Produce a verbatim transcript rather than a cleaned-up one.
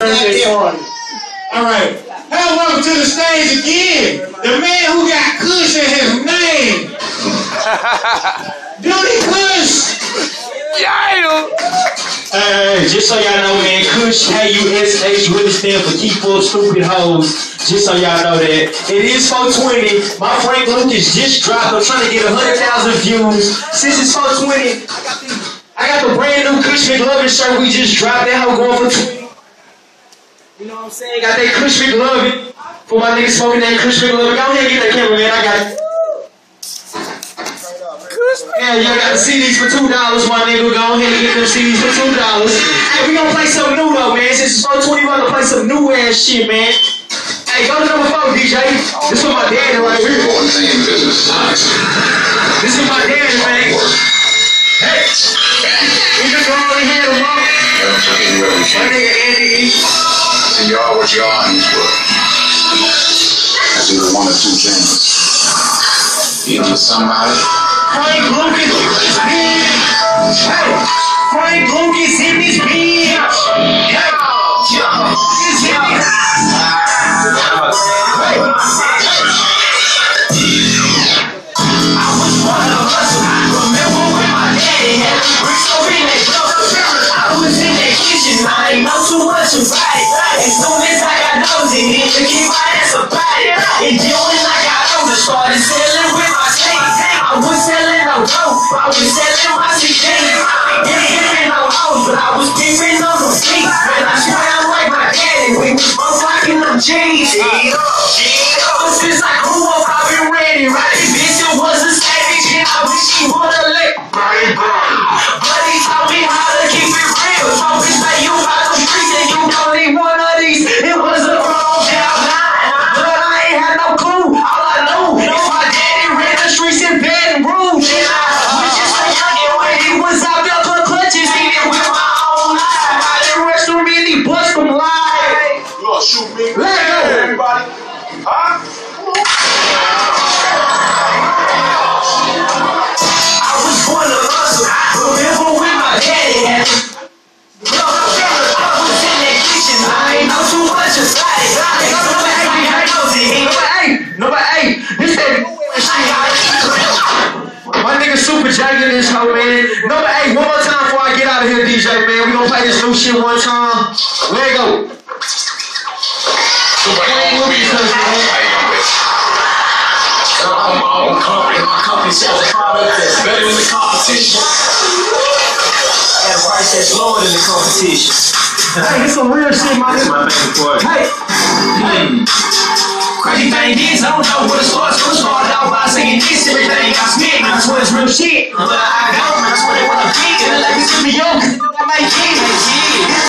All right. Now welcome to the stage again. The man who got Kush in his name. Duty Kush. Yeah. Hey, just so y'all know, man, Kush, K U S H, really stand for keep full stupid hoes. Just so y'all know that. It is four twenty. My Frank Lucas just dropped. I'm trying to get one hundred thousand views. Since it's four twenty, I got the brand new Kush McLovin shirt we just dropped. That hoe going for twenty. You know what I'm saying? Got that Kush McLovin. For my niggas smoking that Kush McLovin. Go ahead and get that camera, man. I got it. Yeah, y'all got the C Ds for two dollars, my nigga. Go ahead and get them C Ds for two dollars. Hey, we gonna play something new though, man. Since it's four twenty, we gonna play some new ass shit, man. Hey, go to number four, D J. This is my daddy right here. This is my daddy, man. Hey, we just go over here tomorrow. My nigga Andy E. And you are what you are in this world. That's either one or two things. Either somebody. Frank Lucas is in. Hey, Frank Lucas in this bitch. Hey, is in this. I was born to hustle. I remember when my daddy had bricks over in that club. I was in that kitchen. I ain't know too much about it. As soon as I got nosy, he to keep my ass about it. And then when I got older, started selling with my snakes. I was selling no dope, I was selling my C Ds. I ain't giving no hoes, but I was pimping on them feet. Man, I swear I'm like my daddy, we was both rocking them jeans. Ever since I grew up, I've been ready. Right, bitch, it was a savage, and I wish he would've let me go. But he taught me how to keep it real. Told me say you got them streets and you don't need one of these. It was a wrong down line, but I ain't had no clue. All I knew is my daddy ran the streets in Baton Rouge. And I was just a youngin' when he was out there for clutches, eating with my own eyes. I didn't rush to really bust them live. You gonna shoot me? Let go, everybody. Huh? I was born to hustle. I remember when my daddy had it. I was in that kitchen. I ain't know too much about it. Number eight, number eight. This that my nigga Super J in this hoe, man. Number eight, one more time before I get out of here, D J, man. We gonna play this new shit one time. Let it go. I'm my own company. My company sells a product that's better than the competition. At a price that's lower than the competition. Hey, this some real shit, my nigga. Hey. Hmm. Crazy thing is, I don't know where to start. So I started out by singing this, everything got spit. I swear it's real shit. But I don't, I swear they wanna beat it. Like it's me young. I might get